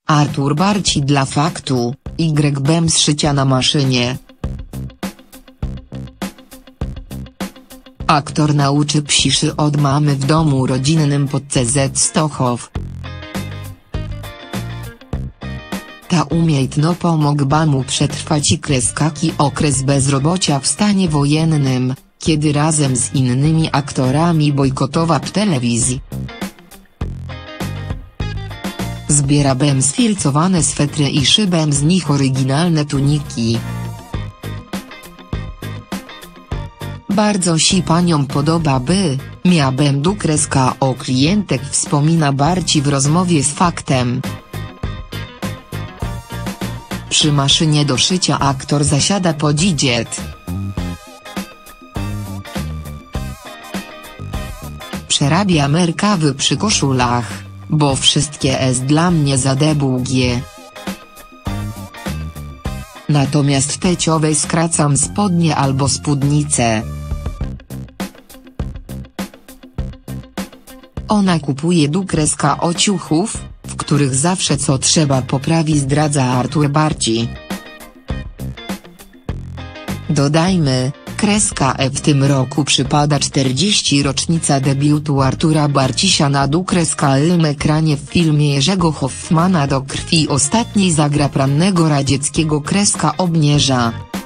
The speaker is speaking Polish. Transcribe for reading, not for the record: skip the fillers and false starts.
Artur Barci dla faktu, YBM z szycia na maszynie. Aktor nauczy psiszy od mamy w domu rodzinnym pod CZ Stochow. Ta umiejętność pomogła mu przetrwać i kreskaki okres bezrobocia w stanie wojennym, kiedy razem z innymi aktorami bojkotował telewizji. Zbierałem sfilcowane swetry i szybem z nich oryginalne tuniki. Bardzo się paniom podoba miałbym du kreska o klientek, wspomina Barci w rozmowie z Faktem. Przy maszynie do szycia aktor zasiada podzidzieć. Przerabiam rękawy przy koszulach, bo wszystkie jest dla mnie za długie. Natomiast teciowej skracam spodnie albo spódnicę. Ona kupuje du kreska ociuchów, w których zawsze co trzeba poprawi, zdradza Artur Barci. Dodajmy, kreska w tym roku przypada 40. rocznica debiutu Artura Barcisia na du kreska ekranie w filmie Jerzego Hoffmana Do krwi ostatniej zagra rannego radzieckiego kreska obnierza.